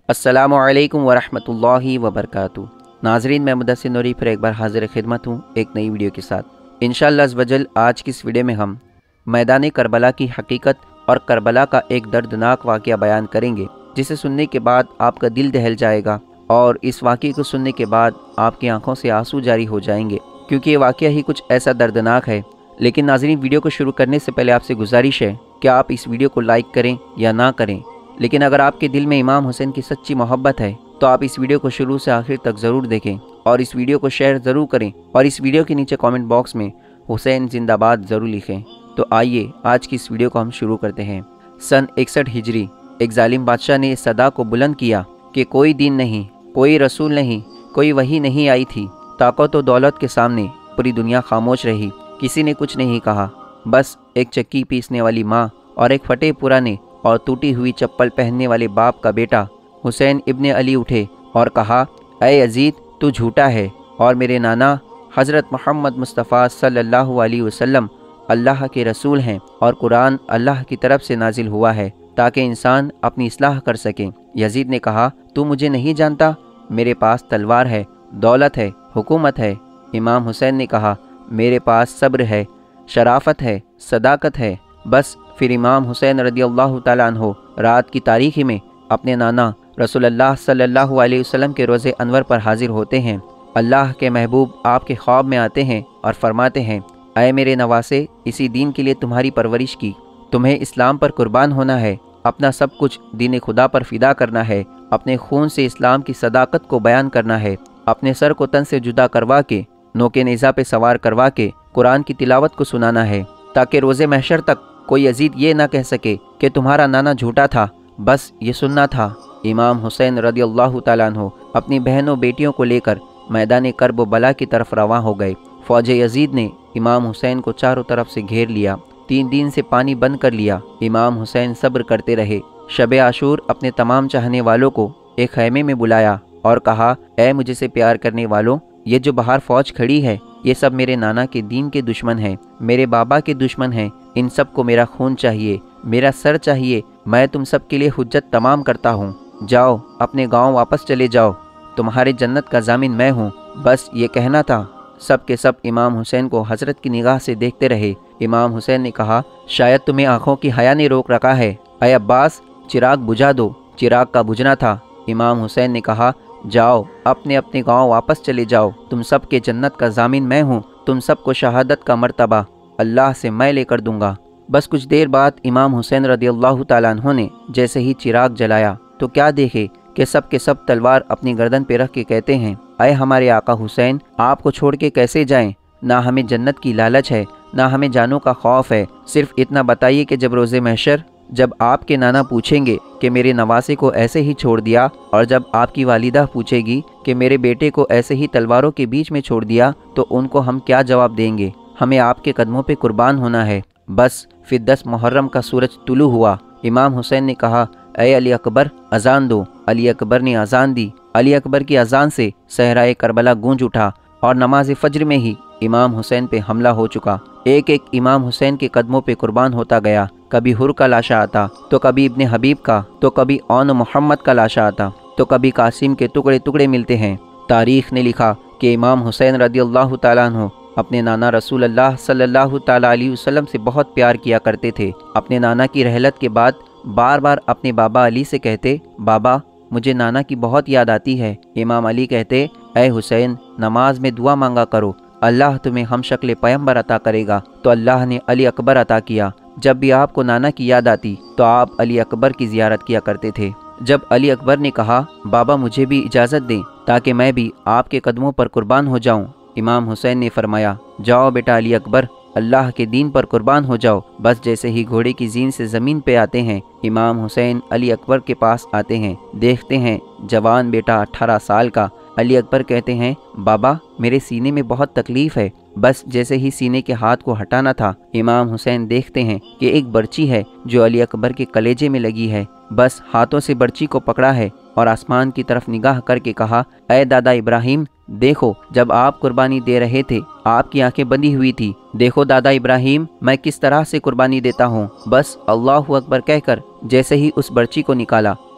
अस्सलामु अलैकुम वरहमतुल्लाहि वबरकातुहू। नाज़रीन, मैं मुदस्सिर नूरी फिर एक बार हाज़िर खिदमत हूँ एक नई वीडियो के साथ। इंशाअल्लाह अज़्ज़ वजल आज की इस वीडियो में हम मैदान करबला की हकीकत और करबला का एक दर्दनाक वाक़या बयान करेंगे, जिसे सुनने के बाद आपका दिल दहल जाएगा और इस वाक़ये को सुनने के बाद आपकी आंखों से आंसू जारी हो जाएंगे, क्योंकि ये वाक़या ही कुछ ऐसा दर्दनाक है। लेकिन नाज़रीन, वीडियो को शुरू करने से पहले आपसे गुजारिश है कि आप इस वीडियो को लाइक करें या ना करें, लेकिन अगर आपके दिल में इमाम हुसैन की सच्ची मोहब्बत है तो आप इस वीडियो को शुरू से आखिर तक ज़रूर देखें और इस वीडियो को शेयर ज़रूर करें और इस वीडियो के नीचे कमेंट बॉक्स में हुसैन जिंदाबाद ज़रूर लिखें। तो आइए आज की इस वीडियो को हम शुरू करते हैं। सन 61 हिजरी एक जालिम बादशाह ने इस सदा को बुलंद किया कि कोई दीन नहीं, कोई रसूल नहीं, कोई वही नहीं आई थी। ताकत और दौलत के सामने पूरी दुनिया खामोश रही, किसी ने कुछ नहीं कहा। बस एक चक्की पीसने वाली माँ और एक फटे पुराने और टूटी हुई चप्पल पहनने वाले बाप का बेटा हुसैन इब्ने अली उठे और कहा, ऐ यजीद, तू झूठा है और मेरे नाना हज़रत मोहम्मद मुस्तफ़ा सल्लल्लाहु अलैहि वसल्लम अल्लाह के रसूल हैं और कुरान अल्लाह की तरफ से नाजिल हुआ है ताकि इंसान अपनी इस्लाह कर सके। यजीद ने कहा, तू मुझे नहीं जानता, मेरे पास तलवार है, दौलत है, हुकूमत है। इमाम हुसैन ने कहा, मेरे पास सब्र है, शराफत है, सदाकत है। बस फिर इमाम हुसैन रदियल्लाहु ताला अन्हो रात की तारीखी में अपने नाना रसूलुल्लाह सल्लल्लाहु अलैहि वसल्लम के रोज़े अनवर पर हाजिर होते हैं। अल्लाह के महबूब आपके ख्वाब में आते हैं और फरमाते हैं, ऐ मेरे नवासे, इसी दीन के लिए तुम्हारी परवरिश की, तुम्हें इस्लाम पर कुर्बान होना है, अपना सब कुछ दीन खुदा पर फ़िदा करना है, अपने खून से इस्लाम की सदाकत को बयान करना है, अपने सर को तन से जुदा करवा के नोके नेज़ा पे सवार करवा के कुरान की तिलावत को सुनाना है, ताकि रोज़े महशर तक कोई यजीद ये ना कह सके कि तुम्हारा नाना झूठा था। बस ये सुनना था। इमाम हुसैन रदियल्लाहु ताला अन्हु अपनी बहनों बेटियों को लेकर मैदान करब बला की तरफ रवां हो गए। फौज यजीद ने इमाम हुसैन को चारों तरफ से घेर लिया, 3 दिन से पानी बंद कर लिया। इमाम हुसैन सब्र करते रहे। शब आशूर अपने तमाम चाहने वालों को एक खैमे में बुलाया और कहा, ऐ मुझसे प्यार करने वालों, ये जो बाहर फौज खड़ी है ये सब मेरे नाना के दीन के दुश्मन हैं, मेरे बाबा के दुश्मन हैं। इन सब को मेरा खून चाहिए, मेरा सर चाहिए। मैं तुम सब के लिए हुज्जत तमाम करता हूँ। जाओ, अपने गांव वापस चले जाओ, तुम्हारे जन्नत का जामिन मैं हूँ। बस ये कहना था। सब के सब इमाम हुसैन को हजरत की निगाह से देखते रहे। इमाम हुसैन ने कहा, शायद तुम्हें आँखों की हया ने रोक रखा है। ऐ अब्बास, चिराग बुझा दो। चिराग का बुझना था। इमाम हुसैन ने कहा, जाओ, अपने अपने गांव वापस चले जाओ, तुम सब के जन्नत का जामिन मैं हूँ। तुम सबको शहादत का मर्तबा अल्लाह से मैं लेकर दूंगा। बस कुछ देर बाद इमाम हुसैन रदियल्लाहु ताला अन्हु ने जैसे ही चिराग जलाया तो क्या देखे कि सब के सब तलवार अपनी गर्दन पे रख के कहते हैं, ऐ हमारे आका हुसैन, आपको छोड़ के कैसे जाएं? ना हमें जन्नत की लालच है, ना हमें जानों का खौफ है। सिर्फ इतना बताइए कि जब रोज़े महशर जब आपके नाना पूछेंगे कि मेरे नवासे को ऐसे ही छोड़ दिया, और जब आपकी वालिदा पूछेगी कि मेरे बेटे को ऐसे ही तलवारों के बीच में छोड़ दिया, तो उनको हम क्या जवाब देंगे? हमें आपके कदमों पे कुर्बान होना है। बस फिर 10 मुहर्रम का सूरज तुलू हुआ। इमाम हुसैन ने कहा, ऐ अली अकबर, अजान दो। अली अकबर ने अजान दी। अली अकबर की अजान से सहराए करबला गूंज उठा और नमाज फज्र में ही इमाम हुसैन पे हमला हो चुका। एक एक इमाम हुसैन के कदमों पे कुर्बान होता गया। कभी हुर का लाशा आता, तो कभी इब्ने हबीब का, तो कभी औन मोहम्मद का लाशा आता, तो कभी कासिम के टुकड़े टुकड़े मिलते हैं। तारीख ने लिखा कि इमाम हुसैन रदियल्लाहु ताला अन्हु अपने नाना रसूलुल्लाह सल्लल्लाहु ताला अलैहि वसल्लम से बहुत प्यार किया करते थे। अपने नाना की रहलत के बाद बार बार अपने बाबा अली से कहते, बाबा, मुझे नाना की बहुत याद आती है। इमाम अली कहते, ऐ हुसैन, नमाज में दुआ मांगा करो, अल्लाह तुम्हें हम शक्ल पैगंबर अता करेगा। तो अल्लाह ने अली अकबर अता किया। जब भी आपको नाना की याद आती तो आप अली अकबर की ज़ियारत किया करते थे। जब अली अकबर ने कहा, बाबा मुझे भी इजाज़त दें ताकि मैं भी आपके कदमों पर कुर्बान हो जाऊं, इमाम हुसैन ने फरमाया, जाओ बेटा अली अकबर, अल्लाह के दीन पर कुर्बान हो जाओ। बस जैसे ही घोड़े की जीन से ज़मीन पे आते हैं, इमाम हुसैन अली अकबर के पास आते हैं। देखते हैं जवान बेटा 18 साल का। अली अकबर कहते हैं, बाबा, मेरे सीने में बहुत तकलीफ़ है। बस जैसे ही सीने के हाथ को हटाना था, इमाम हुसैन देखते हैं कि एक बर्ची है जो अली अकबर के कलेजे में लगी है। बस हाथों से बर्ची को पकड़ा है और आसमान की तरफ निगाह करके कहा, ऐ दादा इब्राहिम, देखो, जब आप कुर्बानी दे रहे थे आपकी आंखें बंदी हुई थी। देखो दादा इब्राहिम, मैं किस तरह से कुर्बानी देता हूँ। बस अल्लाहु अकबर कहकर जैसे ही उस बर्ची को निकाला,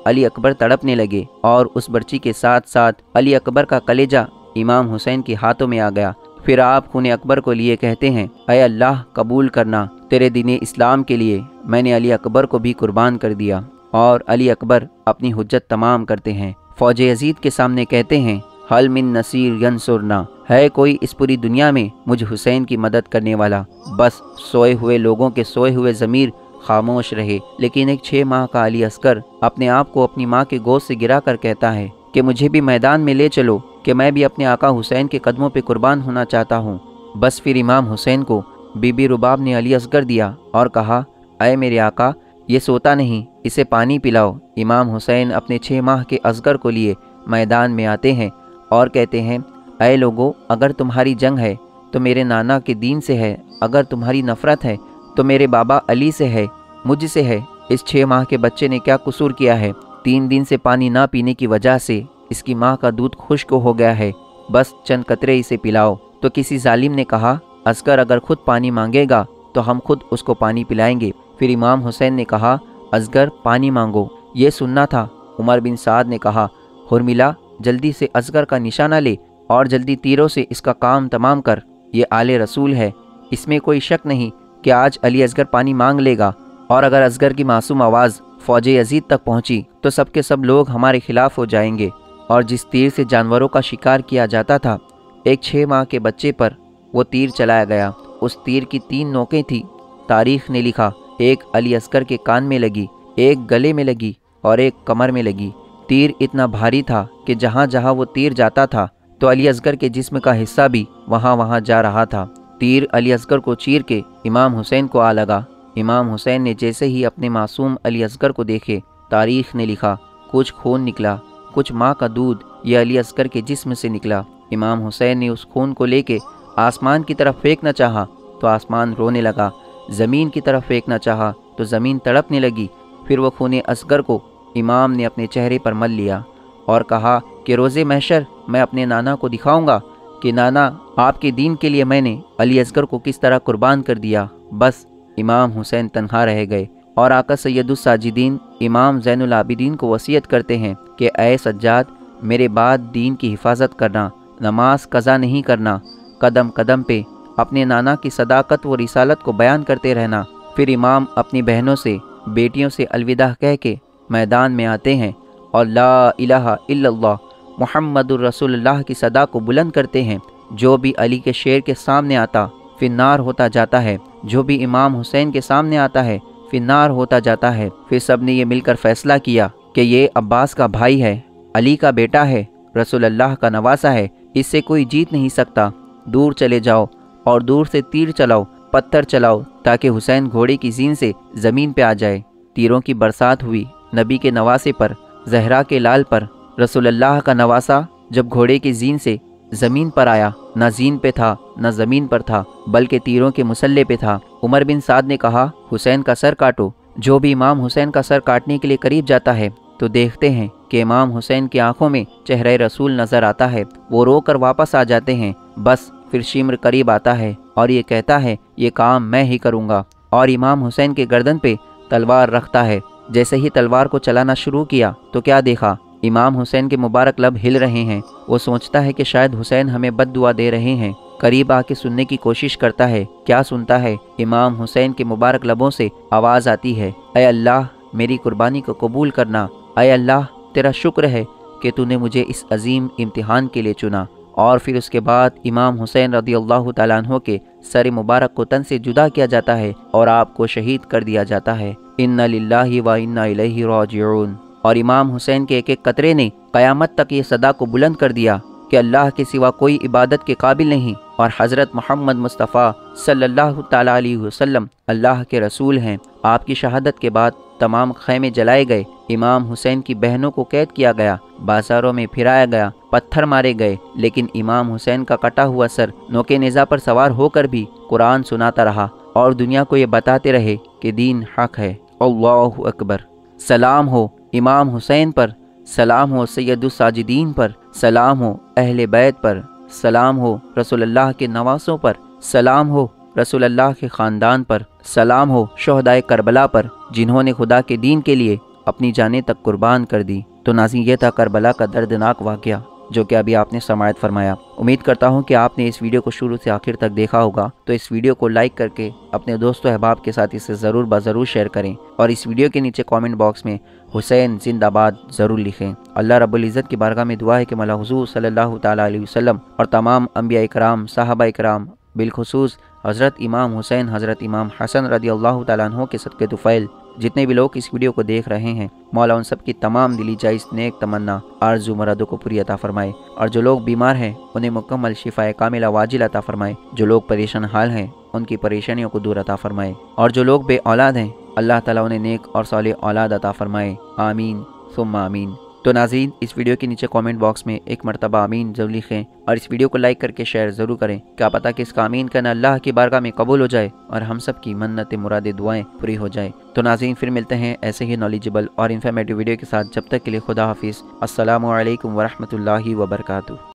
अली अकबर तड़पने लगे और उस बर्ची के साथ साथ अली अकबर का कलेजा इमाम हुसैन के हाथों में आ गया। फिर आप खून अकबर को लिए कहते हैं, ऐ अल्लाह कबूल करना, तेरे दीन इस्लाम के लिए मैंने अली अकबर को भी कुर्बान कर दिया। और अली अकबर अपनी हुज्जत तमाम करते हैं। फौज यजीद के सामने कहते हैं, हल मिन नसीर यंसुरना, है कोई इस पूरी दुनिया में मुझ हुसैन की मदद करने वाला। बस सोए हुए लोगों के सोए हुए ज़मीर खामोश रहे। लेकिन एक 6 माह का अली अस्कर अपने आप को अपनी माँ के गोद से गिरा कर कहता है कि मुझे भी मैदान में ले चलो, कि मैं भी अपने आका हुसैन के कदमों पे कुर्बान होना चाहता हूँ। बस फिर इमाम हुसैन को बीबी रुबाब ने अली असगर दिया और कहा, अय मेरे आका, ये सोता नहीं, इसे पानी पिलाओ। इमाम हुसैन अपने 6 माह के असगर को लिए मैदान में आते हैं और कहते हैं, अय लोगो, अगर तुम्हारी जंग है तो मेरे नाना के दीन से है, अगर तुम्हारी नफ़रत है तो मेरे बाबा अली से है, मुझसे है। इस 6 माह के बच्चे ने क्या कसूर किया है? 3 दिन से पानी ना पीने की वजह से इसकी माँ का दूध खुश्क हो गया है, बस चंद कतरे इसे पिलाओ। तो किसी जालिम ने कहा, असगर अगर खुद पानी मांगेगा तो हम खुद उसको पानी पिलाएंगे। फिर इमाम हुसैन ने कहा, असगर पानी मांगो। ये सुनना था। उमर बिन साद ने कहा, हुर्मिला, जल्दी से असगर का निशाना ले और जल्दी तीरों से इसका काम तमाम कर। ये आले रसूल है, इसमें कोई शक नहीं कि आज अली असगर पानी मांग लेगा। और अगर असगर की मासूम आवाज़ फौज यजीद तक पहुंची तो सबके सब लोग हमारे खिलाफ हो जाएंगे। और जिस तीर से जानवरों का शिकार किया जाता था, एक 6 माह के बच्चे पर वो तीर चलाया गया। उस तीर की 3 नोकें थी। तारीख ने लिखा, एक अली असगर के कान में लगी, एक गले में लगी और एक कमर में लगी। तीर इतना भारी था कि जहाँ जहाँ वो तीर जाता था तो अली असगर के जिस्म का हिस्सा भी वहाँ वहाँ जा रहा था। तीर अली असगर को चीर के इमाम हुसैन को आ लगा। इमाम हुसैन ने जैसे ही अपने मासूम अली असगर को देखे, तारीख ने लिखा, कुछ खून निकला, कुछ माँ का दूध, ये अली असगर के जिस्म से निकला। इमाम हुसैन ने उस खून को लेके आसमान की तरफ फेंकना चाहा तो आसमान रोने लगा, ज़मीन की तरफ फेंकना चाहा तो ज़मीन तड़पने लगी। फिर वो खून असगर को इमाम ने अपने चेहरे पर मल लिया और कहा कि रोज़े महशर मैं अपने नाना को दिखाऊंगा कि नाना, आपके दीन के लिए मैंने अली असगर को किस तरह कुर्बान कर दिया। बस इमाम हुसैन तन्हा रह गए और आका सैयदुस साजिदीन इमाम ज़ैनुल आबिदीन को वसीयत करते हैं कि ऐ सज्जाद, मेरे बाद दीन की हिफाजत करना, नमाज कज़ा नहीं करना, कदम कदम पे अपने नाना की सदाकत व रिसालत को बयान करते रहना। फिर इमाम अपनी बहनों से, बेटियों से अलविदा कह के मैदान में आते हैं और ला इलाहा इल्लल्लाह मुहम्मदुर रसूलुल्लाह की सदा को बुलंद करते हैं। जो भी अली के शेर के सामने आता फिर नार होता जाता है, जो भी इमाम हुसैन के सामने आता है फिर नार होता जाता है। फिर सब ने ये मिलकर फैसला किया कि ये अब्बास का भाई है, अली का बेटा है, रसूलुल्लाह का नवासा है, इससे कोई जीत नहीं सकता। दूर चले जाओ और दूर से तीर चलाओ, पत्थर चलाओ, ताकि हुसैन घोड़े की जीन से ज़मीन पे आ जाए। तीरों की बरसात हुई नबी के नवासे पर, जहरा के लाल पर। रसूलुल्लाह का नवासा जब घोड़े की जीन से ज़मीन पर आया, ना जीन पे था ना ज़मीन पर था, बल्कि तीरों के मुसल्ले पे था। उमर बिन साद ने कहा, हुसैन का सर काटो। जो भी इमाम हुसैन का सर काटने के लिए करीब जाता है तो देखते हैं कि इमाम हुसैन की आंखों में चेहरे रसूल नज़र आता है। वो रो कर वापस आ जाते हैं। बस फिर शिम्र करीब आता है और ये कहता है, ये काम मैं ही करूँगा। और इमाम हुसैन के गर्दन पे तलवार रखता है। जैसे ही तलवार को चलाना शुरू किया तो क्या देखा, इमाम हुसैन के मुबारक लब हिल रहे हैं। वो सोचता है कि शायद हुसैन हमें बद्दुआ दे रहे हैं। करीब आके सुनने की कोशिश करता है। क्या सुनता है? इमाम हुसैन के मुबारक लबों से आवाज़ आती है, ऐ अल्लाह, मेरी कुर्बानी को कबूल करना। ऐ अल्लाह, तेरा शुक्र है कि तूने मुझे इस अजीम इम्तिहान के लिए चुना। और फिर उसके बाद इमाम हुसैन रज़ियल्लाहु ताला अन्हु के सर मुबारक को तन से जुदा किया जाता है और आपको शहीद कर दिया जाता है। इन्ना लिल्लाहि व इन्ना इलैहि राजिऊन। और इमाम हुसैन के एक एक कतरे ने क़यामत तक ये सदा को बुलंद कर दिया कि अल्लाह के सिवा कोई इबादत के काबिल नहीं और हज़रत मोहम्मद मुस्तफ़ा सल्लल्लाहु ताला अलैहि वसल्लम अल्लाह के रसूल हैं। आपकी शहादत के बाद तमाम खैमे जलाए गए, इमाम हुसैन की बहनों को कैद किया गया, बाज़ारों में फिराया गया, पत्थर मारे गए, लेकिन इमाम हुसैन का कटा हुआ सर नोके नेज़ा पर सवार होकर भी कुरान सुनाता रहा और दुनिया को ये बताते रहे कि दीन हक है। अल्लाहु अकबर। सलाम हो इमाम हुसैन पर, सलाम हो सैयदुस साजिदीन पर, सलाम हो अहले बैत पर, सलाम हो रसूलुल्लाह के नवासों पर, सलाम हो रसूलुल्लाह के ख़ानदान पर, सलाम हो शोहदाए करबला पर, जिन्होंने खुदा के दीन के लिए اپنی جانیں تک قربان کر دی۔ تو ناظرین، یہ تھا کربلا کا دردناک واقعہ جو کہ ابھی آپ نے سماعت فرمایا۔ امید کرتا ہوں کہ آپ نے اس ویڈیو کو شروع سے آخر تک دیکھا ہوگا، تو اس ویڈیو کو لائک کر کے اپنے دوست و احباب کے ساتھ اسے ضرور شیئر کریں، اور اس ویڈیو کے نیچے کامنٹ باکس میں حسین زندہ باد ضرور لکھیں۔ اللہ رب العزت کی بارگاہ میں دعا ہے کہ مولا حضور صلی اللہ تعالیٰ علیہ وسلم اور تمام انبیاء کرام، صحابہ کرام، بالخصوص حضرت امام حسین، حضرت امام حسن رضی اللہ تعالیٰ عنہ کے صدقے طفیل جتنے بھی لوگ اس ویڈیو کو دیکھ رہے ہیں، مولا ان سب کی تمام دلی جائز نیک تمنا آرزو مرادوں کو پوری عطا فرمائے، اور جو لوگ بیمار ہیں انہیں مکمل شفاء کاملہ واجل عطا فرمائے، جو لوگ پریشان حال ہیں ان کی پریشانیوں کو دور عطا فرمائے، اور جو لوگ بے اولاد ہیں اللہ تعالیٰ انہیں نیک اور صالح اولاد عطا فرمائے، آمین ثم آمین۔ تو ناظرین، اس ویڈیو کے نیچے کامنٹ باکس میں ایک مرتبہ آمین ضرور لکھیں، اور اس ویڈیو کو لائک کر کے شیئر ضرور کریں، کیا پتہ کہ اس کا آمین کہنا اللہ کی بارگاہ میں قبول ہو جائے اور ہم سب کی منت مراد دعائیں پوری ہو جائے۔ تو ناظرین، پھر ملتے ہیں ایسے ہی نالیجبل اور انفارمیٹیو ویڈیو کے ساتھ، جب تک کے لیے خدا حافظ، السلام علیکم ورحمۃ اللہ وبرکاتہ۔